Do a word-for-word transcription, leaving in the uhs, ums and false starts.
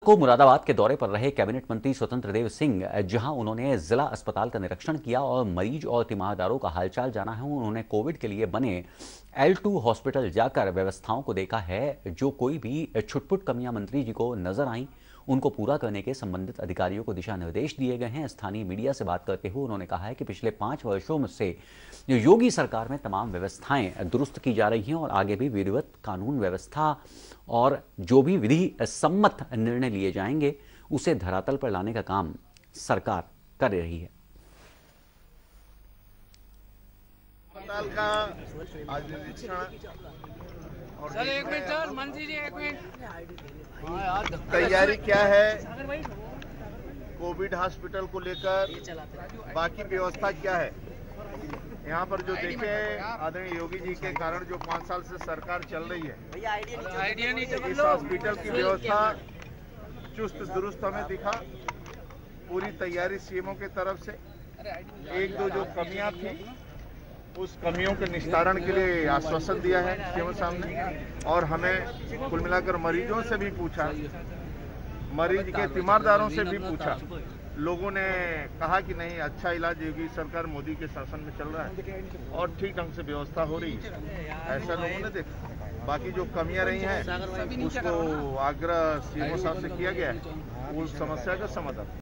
को मुरादाबाद के दौरे पर रहे कैबिनेट मंत्री स्वतंत्र देव सिंह, जहां उन्होंने जिला अस्पताल का निरीक्षण किया और मरीज और तीमारदारों का हालचाल जाना है। उन्होंने कोविड के लिए बने एल टू हॉस्पिटल जाकर व्यवस्थाओं को देखा है। जो कोई भी छुटपुट कमियां मंत्री जी को नजर आई, उनको पूरा करने के संबंधित अधिकारियों को दिशा निर्देश दिए गए हैं। स्थानीय मीडिया से बात करते हुए उन्होंने कहा है कि पिछले पांच वर्षों में से योगी सरकार में तमाम व्यवस्थाएं दुरुस्त की जा रही हैं और आगे भी विधिवत कानून व्यवस्था और जो भी विधि सम्मत निर्णय लिए जाएंगे उसे धरातल पर लाने का काम सरकार कर रही है। अस्पताल का आज निरीक्षण सर एक मिनट सर मंत्री जी एक मिनट तैयारी क्या है, कोविड हॉस्पिटल को लेकर बाकी व्यवस्था क्या है। यहाँ पर जो देखे आदरणीय योगी जी के कारण जो पाँच साल से सरकार चल रही है, इस हॉस्पिटल की व्यवस्था चुस्त दुरुस्त हमें दिखा। पूरी तैयारी सीएमओ के तरफ से, एक दो जो कमियां थी उस कमियों के निस्तारण के लिए आश्वासन दिया है सीएम साहब ने। और हमें कुल मिलाकर मरीजों से भी पूछा, मरीज के तीमारदारों से भी पूछा, लोगों ने कहा कि नहीं अच्छा इलाज योगी सरकार मोदी के शासन में चल रहा है और ठीक ढंग से व्यवस्था हो रही है, ऐसा लोगों ने देखा। बाकी जो कमियां रही हैं उसको आग्रह सीएम साहब से किया गया है, उस समस्या का समाधान।